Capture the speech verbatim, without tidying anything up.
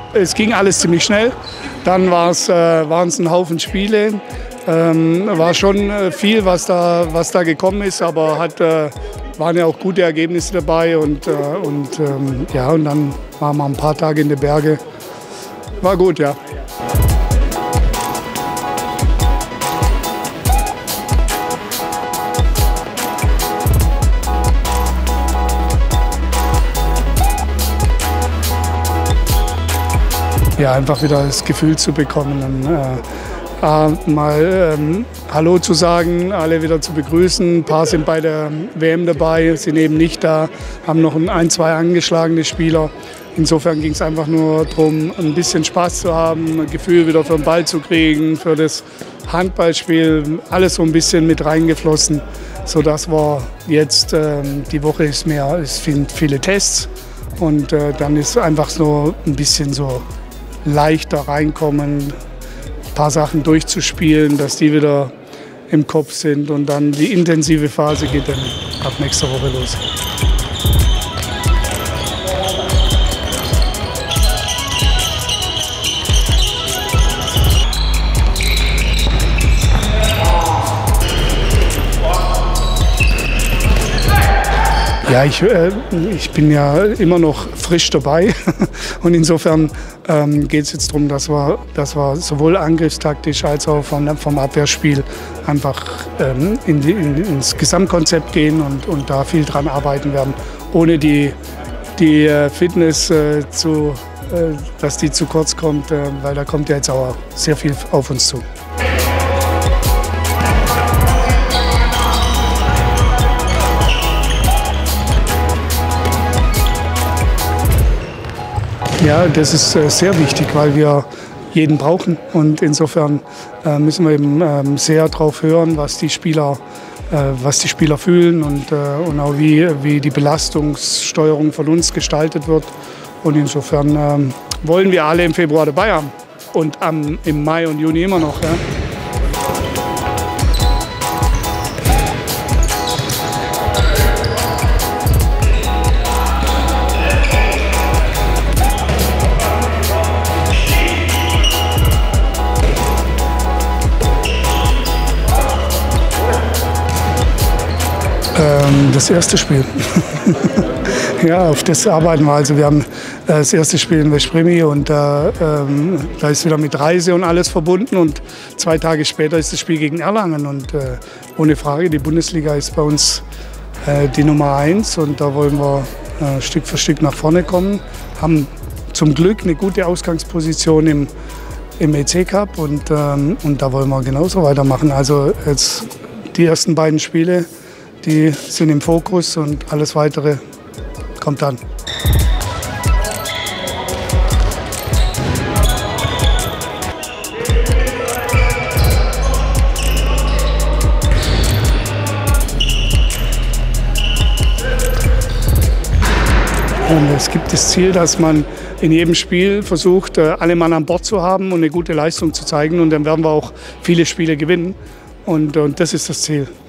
es ging alles ziemlich schnell. Dann war's, äh, waren es ein Haufen Spiele. Ähm, war schon äh, viel, was da, was da gekommen ist, aber hat, äh, waren ja auch gute Ergebnisse dabei. Und, äh, und, ähm, ja, und dann waren wir ein paar Tage in den Bergen. War gut, ja. Ja, einfach wieder das Gefühl zu bekommen, dann, äh, mal ähm, Hallo zu sagen, alle wieder zu begrüßen. Ein paar sind bei der W M dabei, sind eben nicht da, haben noch ein, zwei angeschlagene Spieler. Insofern ging es einfach nur darum, ein bisschen Spaß zu haben, ein Gefühl wieder für den Ball zu kriegen, für das Handballspiel, alles so ein bisschen mit reingeflossen, sodass wir jetzt, äh, die Woche ist mehr, es sind viele Tests und äh, dann ist einfach so ein bisschen so leichter reinkommen, ein paar Sachen durchzuspielen, dass die wieder im Kopf sind und dann die intensive Phase geht dann ab nächster Woche los. Ja, ich, äh, ich bin ja immer noch frisch dabei und insofern ähm, geht es jetzt darum, dass wir, dass wir sowohl angriffstaktisch als auch vom, vom Abwehrspiel einfach ähm, in die, in, ins Gesamtkonzept gehen und, und da viel dran arbeiten werden, ohne die, die äh, Fitness, äh, zu, äh, dass die zu kurz kommt, äh, weil da kommt ja jetzt auch sehr viel auf uns zu. Ja, das ist äh, sehr wichtig, weil wir jeden brauchen und insofern äh, müssen wir eben ähm, sehr darauf hören, was die Spieler, äh, was die Spieler fühlen und, äh, und auch wie, wie die Belastungssteuerung von uns gestaltet wird. Und insofern ähm, wollen wir alle im Februar dabei haben und am, im Mai und Juni immer noch. Ja. Das erste Spiel. Ja, auf das arbeiten wir. Also wir haben das erste Spiel in Veszprém und äh, ähm, da ist wieder mit Reise und alles verbunden und zwei Tage später ist das Spiel gegen Erlangen und äh, ohne Frage, die Bundesliga ist bei uns äh, die Nummer eins und da wollen wir äh, Stück für Stück nach vorne kommen. Haben zum Glück eine gute Ausgangsposition im, im E C Cup und, ähm, und da wollen wir genauso weitermachen. Also jetzt die ersten beiden Spiele, die sind im Fokus und alles Weitere kommt dann. Und es gibt das Ziel, dass man in jedem Spiel versucht, alle Mann an Bord zu haben und eine gute Leistung zu zeigen. Und dann werden wir auch viele Spiele gewinnen. Und, und das ist das Ziel.